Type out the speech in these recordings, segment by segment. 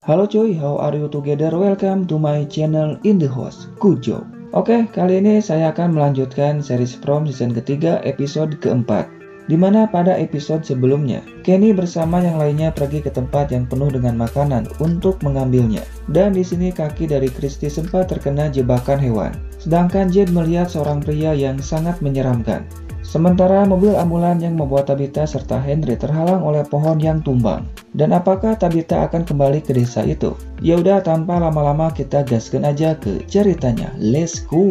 Halo cuy, how are you together? Welcome to my channel in the host, Kujo. Oke, kali ini saya akan melanjutkan series From season ketiga episode keempat. Dimana pada episode sebelumnya, Kenny bersama yang lainnya pergi ke tempat yang penuh dengan makanan untuk mengambilnya. Dan di sini kaki dari Christy sempat terkena jebakan hewan. Sedangkan Jade melihat seorang pria yang sangat menyeramkan. Sementara mobil ambulan yang membawa Tabitha serta Henry terhalang oleh pohon yang tumbang. Dan apakah Tabitha akan kembali ke desa itu? Ya udah, tanpa lama-lama kita gaskan aja ke ceritanya. Let's go.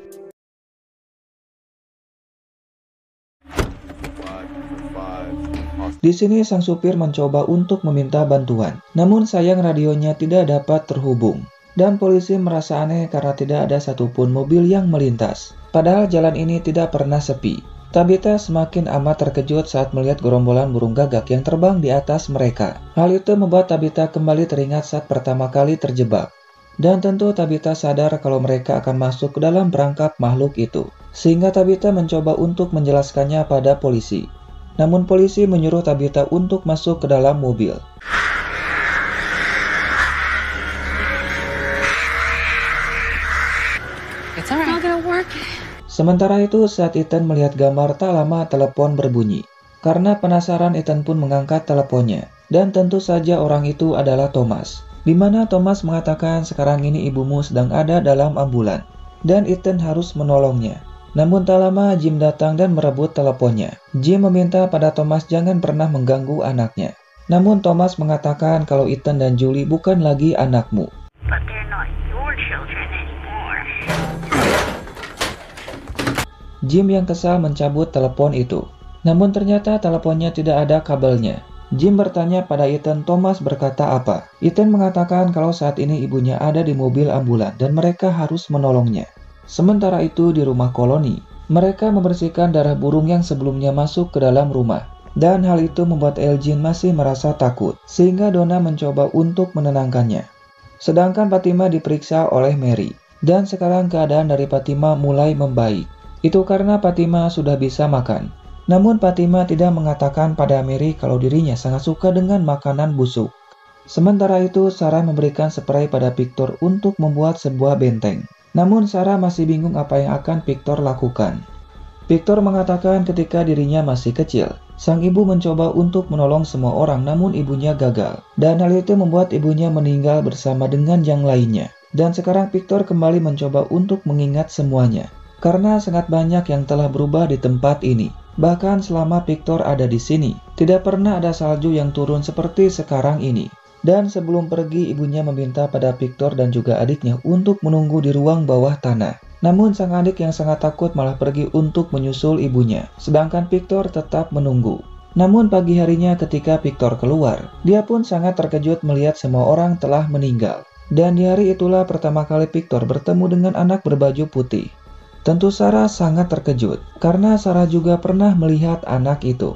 Di sini sang supir mencoba untuk meminta bantuan, namun sayang radionya tidak dapat terhubung. Dan polisi merasa aneh karena tidak ada satupun mobil yang melintas. Padahal jalan ini tidak pernah sepi. Tabitha semakin amat terkejut saat melihat gerombolan burung gagak yang terbang di atas mereka. Hal itu membuat Tabitha kembali teringat saat pertama kali terjebak. Dan tentu Tabitha sadar kalau mereka akan masuk ke dalam perangkap makhluk itu. Sehingga Tabitha mencoba untuk menjelaskannya pada polisi. Namun polisi menyuruh Tabitha untuk masuk ke dalam mobil. It's not gonna work. Sementara itu saat Ethan melihat gambar tak lama telepon berbunyi. Karena penasaran Ethan pun mengangkat teleponnya. Dan tentu saja orang itu adalah Thomas. Dimana Thomas mengatakan sekarang ini ibumu sedang ada dalam ambulan. Dan Ethan harus menolongnya. Namun tak lama Jim datang dan merebut teleponnya. Jim meminta pada Thomas jangan pernah mengganggu anaknya. Namun Thomas mengatakan kalau Ethan dan Julie bukan lagi anakmu. But they're not your children anymore. Jim yang kesal mencabut telepon itu. Namun ternyata teleponnya tidak ada kabelnya. Jim bertanya pada Ethan, Thomas berkata apa? Ethan mengatakan kalau saat ini ibunya ada di mobil ambulan dan mereka harus menolongnya. Sementara itu di rumah koloni, mereka membersihkan darah burung yang sebelumnya masuk ke dalam rumah. Dan hal itu membuat Elgin masih merasa takut, sehingga Donna mencoba untuk menenangkannya. Sedangkan Fatima diperiksa oleh Mary. Dan sekarang keadaan dari Fatima mulai membaik. Itu karena Fatima sudah bisa makan. Namun Fatima tidak mengatakan pada Mary kalau dirinya sangat suka dengan makanan busuk. Sementara itu Sarah memberikan spray pada Victor untuk membuat sebuah benteng. Namun Sarah masih bingung apa yang akan Victor lakukan. Victor mengatakan ketika dirinya masih kecil, sang ibu mencoba untuk menolong semua orang namun ibunya gagal. Dan hal itu membuat ibunya meninggal bersama dengan yang lainnya. Dan sekarang Victor kembali mencoba untuk mengingat semuanya. Karena sangat banyak yang telah berubah di tempat ini. Bahkan selama Victor ada di sini, tidak pernah ada salju yang turun seperti sekarang ini. Dan sebelum pergi, ibunya meminta pada Victor dan juga adiknya untuk menunggu di ruang bawah tanah. Namun sang adik yang sangat takut malah pergi untuk menyusul ibunya. Sedangkan Victor tetap menunggu. Namun pagi harinya ketika Victor keluar, dia pun sangat terkejut melihat semua orang telah meninggal. Dan di hari itulah pertama kali Victor bertemu dengan anak berbaju putih. Tentu Sarah sangat terkejut, karena Sarah juga pernah melihat anak itu.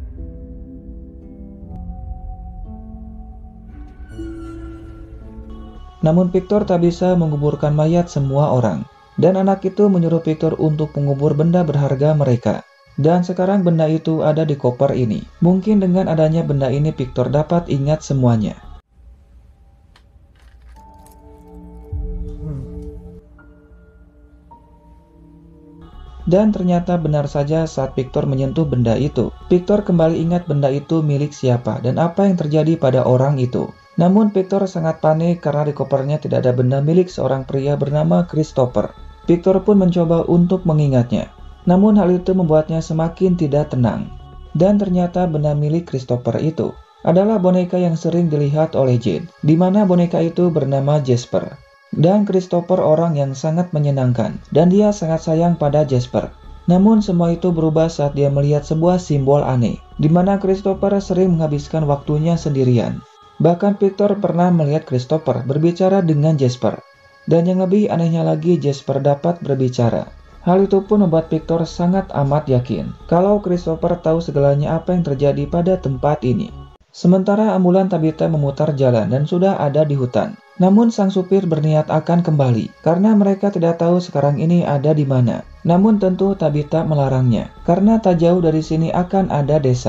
Namun Victor tak bisa menguburkan mayat semua orang. Dan anak itu menyuruh Victor untuk mengubur benda berharga mereka. Dan sekarang benda itu ada di koper ini. Mungkin dengan adanya benda ini Victor dapat ingat semuanya. Dan ternyata benar saja saat Victor menyentuh benda itu. Victor kembali ingat benda itu milik siapa dan apa yang terjadi pada orang itu. Namun Victor sangat panik karena di kopernya tidak ada benda milik seorang pria bernama Christopher. Victor pun mencoba untuk mengingatnya. Namun hal itu membuatnya semakin tidak tenang. Dan ternyata benda milik Christopher itu adalah boneka yang sering dilihat oleh Jade. Di mana boneka itu bernama Jasper. Dan Christopher orang yang sangat menyenangkan. Dan dia sangat sayang pada Jasper. Namun semua itu berubah saat dia melihat sebuah simbol aneh. Di mana Christopher sering menghabiskan waktunya sendirian. Bahkan Victor pernah melihat Christopher berbicara dengan Jasper. Dan yang lebih anehnya lagi Jasper dapat berbicara. Hal itu pun membuat Victor sangat amat yakin kalau Christopher tahu segalanya apa yang terjadi pada tempat ini. Sementara ambulan Tabitha memutar jalan dan sudah ada di hutan. Namun sang supir berniat akan kembali karena mereka tidak tahu sekarang ini ada di mana. Namun tentu Tabitha melarangnya karena tak jauh dari sini akan ada desa.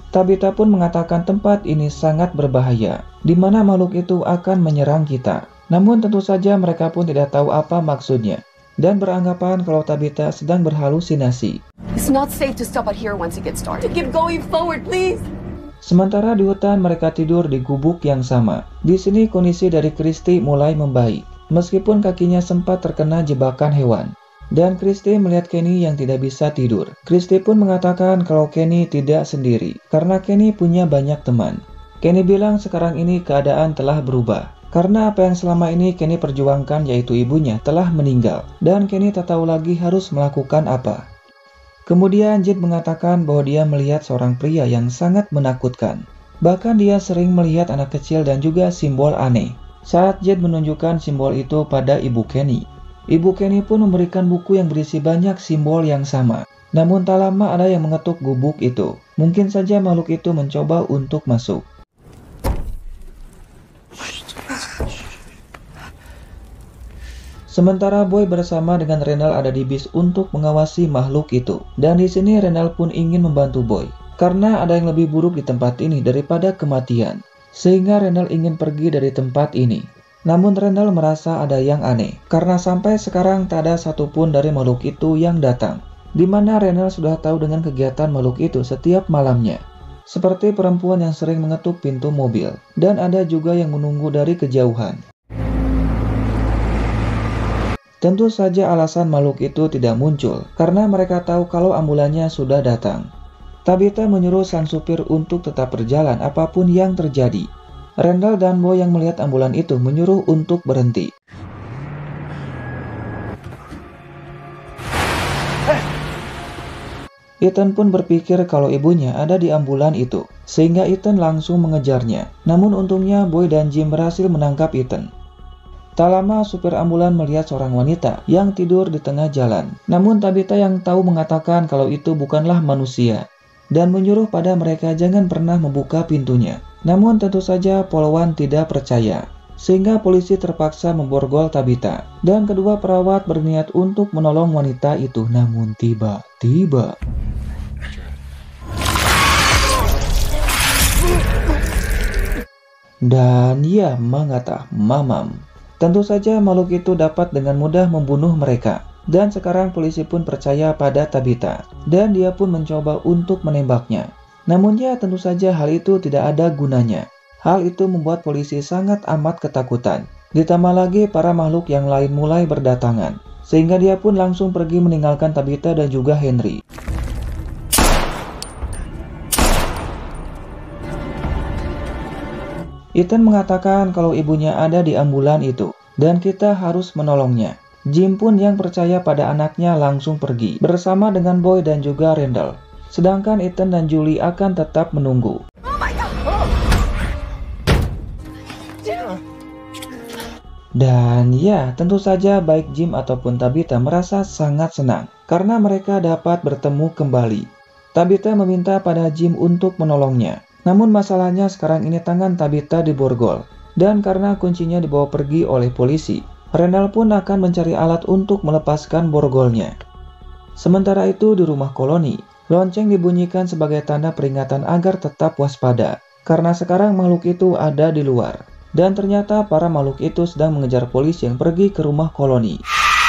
Tabitha pun mengatakan tempat ini sangat berbahaya, di mana makhluk itu akan menyerang kita. Namun tentu saja mereka pun tidak tahu apa maksudnya, dan beranggapan kalau Tabitha sedang berhalusinasi. It's not safe to stop out here once it gets dark. To keep going forward, please. Sementara di hutan mereka tidur di gubuk yang sama. Di sini kondisi dari Christy mulai membaik, meskipun kakinya sempat terkena jebakan hewan. Dan Christy melihat Kenny yang tidak bisa tidur. Christy pun mengatakan kalau Kenny tidak sendiri, karena Kenny punya banyak teman. Kenny bilang sekarang ini keadaan telah berubah, karena apa yang selama ini Kenny perjuangkan yaitu ibunya telah meninggal, dan Kenny tak tahu lagi harus melakukan apa. Kemudian Jed mengatakan bahwa dia melihat seorang pria yang sangat menakutkan. Bahkan dia sering melihat anak kecil dan juga simbol aneh. Saat Jed menunjukkan simbol itu pada ibu Kenny, ibu Kenny pun memberikan buku yang berisi banyak simbol yang sama. Namun tak lama ada yang mengetuk gubuk itu. Mungkin saja makhluk itu mencoba untuk masuk. Sementara Boy bersama dengan Renal ada di bis untuk mengawasi makhluk itu. Dan di sini Renal pun ingin membantu Boy, karena ada yang lebih buruk di tempat ini daripada kematian. Sehingga Renal ingin pergi dari tempat ini. Namun Renal merasa ada yang aneh, karena sampai sekarang tak ada satupun dari makhluk itu yang datang. Di mana Renal sudah tahu dengan kegiatan makhluk itu setiap malamnya. Seperti perempuan yang sering mengetuk pintu mobil, dan ada juga yang menunggu dari kejauhan. Tentu saja alasan makhluk itu tidak muncul, karena mereka tahu kalau ambulannya sudah datang. Tabitha menyuruh sang supir untuk tetap berjalan apapun yang terjadi. Randall dan Boy yang melihat ambulan itu menyuruh untuk berhenti. Ethan pun berpikir kalau ibunya ada di ambulan itu, sehingga Ethan langsung mengejarnya. Namun untungnya Boy dan Jim berhasil menangkap Ethan. Tak lama supir ambulan melihat seorang wanita yang tidur di tengah jalan. Namun Tabitha yang tahu mengatakan kalau itu bukanlah manusia, dan menyuruh pada mereka jangan pernah membuka pintunya. Namun tentu saja polwan tidak percaya, sehingga polisi terpaksa memborgol Tabitha, dan kedua perawat berniat untuk menolong wanita itu. Namun tiba-tiba dan ia mengata mamam. Tentu saja makhluk itu dapat dengan mudah membunuh mereka. Dan sekarang polisi pun percaya pada Tabitha, dan dia pun mencoba untuk menembaknya. Namun ya tentu saja hal itu tidak ada gunanya. Hal itu membuat polisi sangat amat ketakutan. Ditambah lagi para makhluk yang lain mulai berdatangan, sehingga dia pun langsung pergi meninggalkan Tabitha dan juga Henry. Ethan mengatakan kalau ibunya ada di ambulan itu, dan kita harus menolongnya. Jim pun yang percaya pada anaknya langsung pergi, bersama dengan Boy dan juga Randall. Sedangkan Ethan dan Julie akan tetap menunggu. Dan ya, tentu saja baik Jim ataupun Tabitha merasa sangat senang, karena mereka dapat bertemu kembali. Tabitha meminta pada Jim untuk menolongnya. Namun masalahnya sekarang ini tangan Tabitha diborgol, dan karena kuncinya dibawa pergi oleh polisi, Randall pun akan mencari alat untuk melepaskan borgolnya. Sementara itu di rumah koloni, lonceng dibunyikan sebagai tanda peringatan agar tetap waspada, karena sekarang makhluk itu ada di luar. Dan ternyata para makhluk itu sedang mengejar polisi yang pergi ke rumah koloni.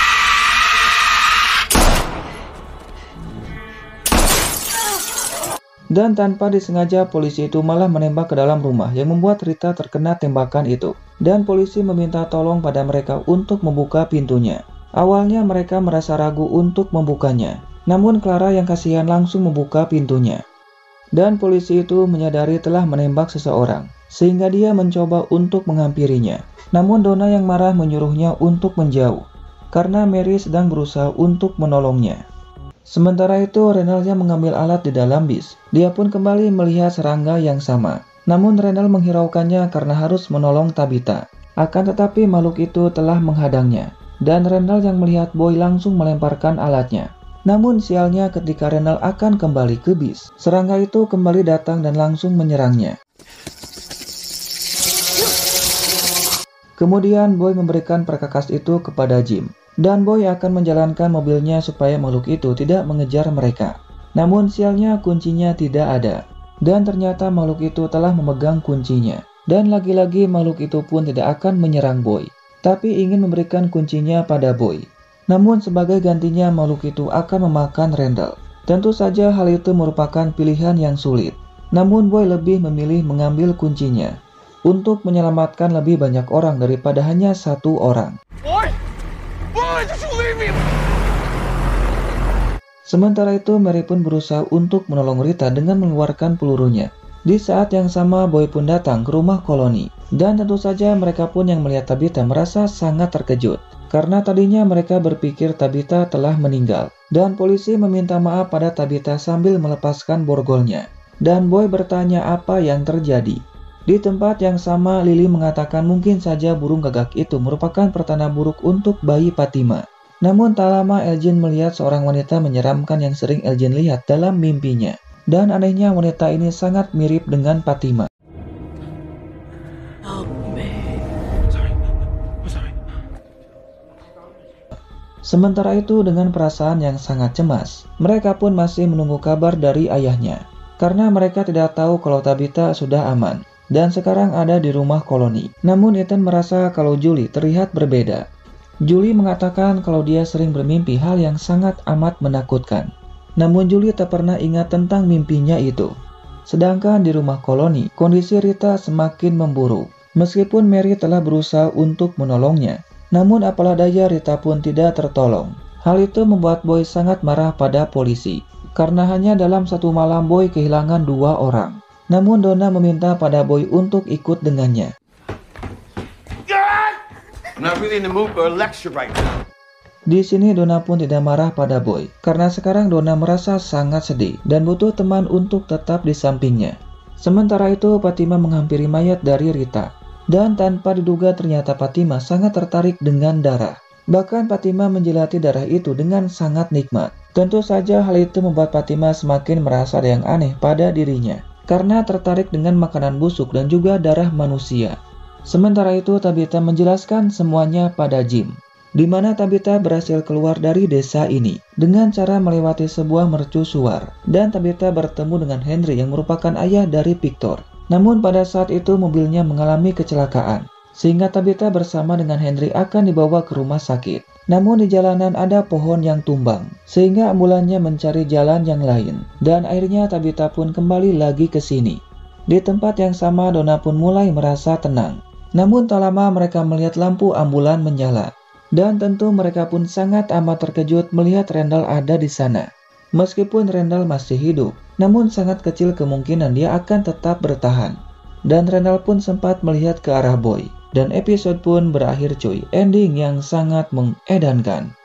Dan tanpa disengaja polisi itu malah menembak ke dalam rumah yang membuat Rita terkena tembakan itu. Dan polisi meminta tolong pada mereka untuk membuka pintunya. Awalnya mereka merasa ragu untuk membukanya. Namun Clara yang kasihan langsung membuka pintunya. Dan polisi itu menyadari telah menembak seseorang, sehingga dia mencoba untuk menghampirinya. Namun Donna yang marah menyuruhnya untuk menjauh, karena Mary sedang berusaha untuk menolongnya. Sementara itu, Renalnya mengambil alat di dalam bis. Dia pun kembali melihat serangga yang sama. Namun Renal menghiraukannya karena harus menolong Tabitha. Akan tetapi makhluk itu telah menghadangnya. Dan Renal yang melihat Boy langsung melemparkan alatnya. Namun sialnya ketika Renal akan kembali ke bis, serangga itu kembali datang dan langsung menyerangnya. Kemudian Boy memberikan perkakas itu kepada Jim. Dan Boy akan menjalankan mobilnya supaya makhluk itu tidak mengejar mereka. Namun sialnya kuncinya tidak ada. Dan ternyata makhluk itu telah memegang kuncinya. Dan lagi-lagi makhluk itu pun tidak akan menyerang Boy, tapi ingin memberikan kuncinya pada Boy. Namun sebagai gantinya makhluk itu akan memakan Randall. Tentu saja hal itu merupakan pilihan yang sulit. Namun Boy lebih memilih mengambil kuncinya untuk menyelamatkan lebih banyak orang daripada hanya satu orang. Boy! Boy, just leave me! Sementara itu Mary pun berusaha untuk menolong Rita dengan mengeluarkan pelurunya. Di saat yang sama Boy pun datang ke rumah koloni. Dan tentu saja mereka pun yang melihat Tabitha merasa sangat terkejut. Karena tadinya mereka berpikir Tabitha telah meninggal. Dan polisi meminta maaf pada Tabitha sambil melepaskan borgolnya. Dan Boy bertanya apa yang terjadi. Di tempat yang sama Lily mengatakan mungkin saja burung gagak itu merupakan pertanda buruk untuk bayi Fatima. Namun tak lama Elgin melihat seorang wanita menyeramkan yang sering Elgin lihat dalam mimpinya. Dan anehnya wanita ini sangat mirip dengan Fatima. Sementara itu dengan perasaan yang sangat cemas, mereka pun masih menunggu kabar dari ayahnya. Karena mereka tidak tahu kalau Tabitha sudah aman dan sekarang ada di rumah koloni. Namun Ethan merasa kalau Julie terlihat berbeda. Julie mengatakan kalau dia sering bermimpi hal yang sangat amat menakutkan. Namun Julie tak pernah ingat tentang mimpinya itu. Sedangkan di rumah koloni, kondisi Rita semakin memburuk. Meskipun Mary telah berusaha untuk menolongnya, namun apalah daya Rita pun tidak tertolong. Hal itu membuat Boy sangat marah pada polisi. Karena hanya dalam satu malam Boy kehilangan 2 orang. Namun Donna meminta pada Boy untuk ikut dengannya. I'm not really in the mood for a lecture right now. Di sini Donna pun tidak marah pada Boy, karena sekarang Donna merasa sangat sedih dan butuh teman untuk tetap di sampingnya. Sementara itu Fatima menghampiri mayat dari Rita, dan tanpa diduga ternyata Fatima sangat tertarik dengan darah. Bahkan Fatima menjilati darah itu dengan sangat nikmat. Tentu saja hal itu membuat Fatima semakin merasa ada yang aneh pada dirinya, karena tertarik dengan makanan busuk dan juga darah manusia. Sementara itu Tabitha menjelaskan semuanya pada Jim, di mana Tabitha berhasil keluar dari desa ini dengan cara melewati sebuah mercusuar, dan Tabitha bertemu dengan Henry yang merupakan ayah dari Victor. Namun pada saat itu mobilnya mengalami kecelakaan, sehingga Tabitha bersama dengan Henry akan dibawa ke rumah sakit. Namun di jalanan ada pohon yang tumbang, sehingga ambulannya mencari jalan yang lain, dan akhirnya Tabitha pun kembali lagi ke sini. Di tempat yang sama Donna pun mulai merasa tenang. Namun tak lama mereka melihat lampu ambulan menyala. Dan tentu mereka pun sangat amat terkejut melihat Randall ada di sana. Meskipun Randall masih hidup, namun sangat kecil kemungkinan dia akan tetap bertahan. Dan Randall pun sempat melihat ke arah Boy. Dan episode pun berakhir cuy, ending yang sangat mengedankan.